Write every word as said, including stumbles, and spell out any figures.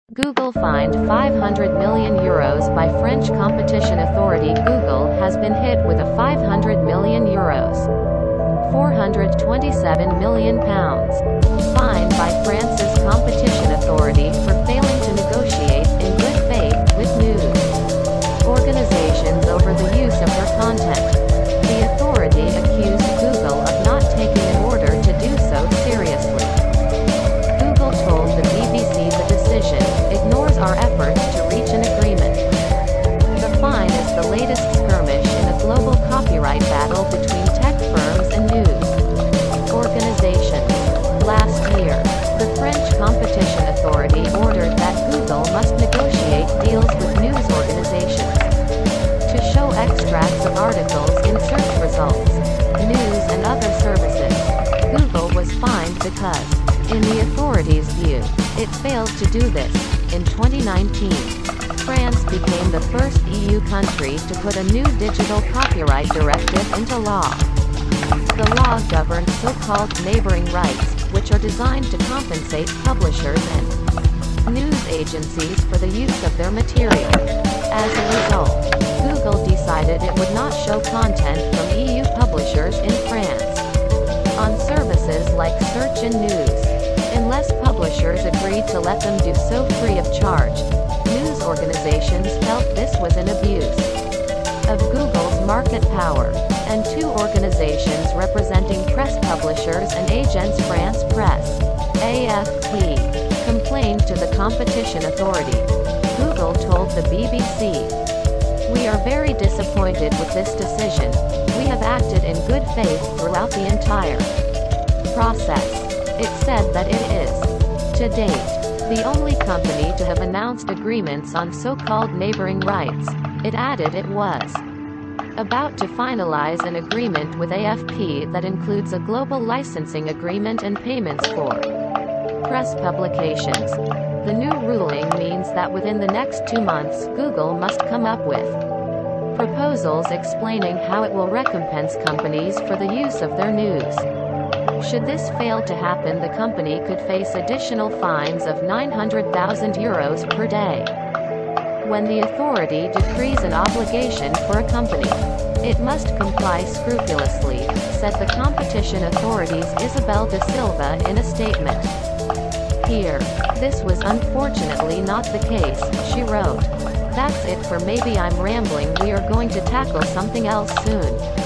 Google fined five hundred million euros by French competition authority. Google has been hit with a five hundred million euros, four hundred twenty-seven million pounds, fine by France's competition authority for failing to negotiate in good faith with news organizations over the use of her content. The authority accused Google of not taking an order to do so seriously. Google told the B B C the decision ignores our efforts to reach an agreement. The fine is the latest skirmish in a global copyright battle between tech firms and news organizations. Last year, the French Competition Authority ordered that Google must negotiate deals with news organizations to show extracts of articles in search results, news and other services. Google was fined because, in the authority's view, it failed to do this. In twenty nineteen, France became the first E U country to put a new digital copyright directive into law. The law governs so-called neighboring rights, which are designed to compensate publishers and news agencies for the use of their material. As a result, Google decided it would not show content from E U publishers in France on services like Search and News, unless publishers agreed to let them do so free of charge. News organizations felt this was an abuse of Google's market power, and two organizations representing press publishers and agents, France Presse, A F P, complained to the competition authority. Google told the B B C, "We are very disappointed with this decision. We have acted in good faith throughout the entire process." It said that it is, to date, the only company to have announced agreements on so-called neighboring rights. It added it was about to finalize an agreement with A F P that includes a global licensing agreement and payments for press publications. The new ruling means that within the next two months, Google must come up with proposals explaining how it will recompense companies for the use of their news. Should this fail to happen, the company could face additional fines of nine hundred thousand euros per day. When the authority decrees an obligation for a company, it must comply scrupulously, said the competition authority's Isabel da Silva in a statement. Here, this was unfortunately not the case, she wrote. That's it for Maybe I'm Rambling. We are going to tackle something else soon.